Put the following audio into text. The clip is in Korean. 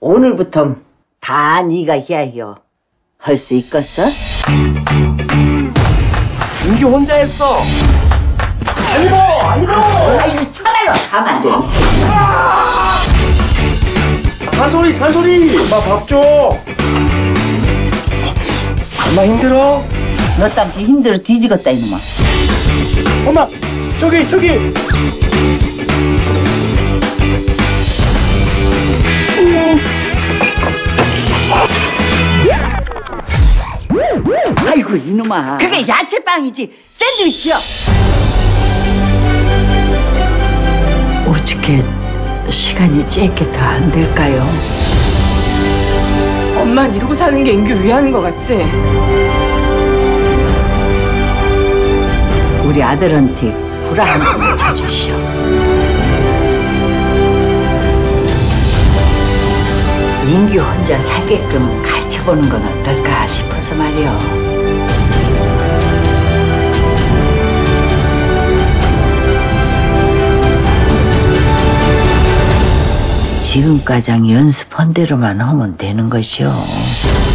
오늘부터 다 네가 해야요. 할 수 있겠어? 민규 혼자 했어. 아니고. 아이고 천하가 가만 좀 있어. 잔소리. 엄마 밥 줘. 엄마 힘들어? 너 때문에 힘들어 뒤지겠다 이놈아. 엄마 저기. 아이고 이놈아. 그게 야채빵이지 샌드위치요. 어떻게 시간이 짧게 더 안 될까요? 엄마는 이러고 사는 게 인규 위하는 것 같지? 우리 아들한테 구라 한 번 쳐주시오. 인규 혼자 살게끔 가르쳐보는 건 어떨까 싶어서 말이오. 지금까지 연습한 대로만 하면 되는 것이오.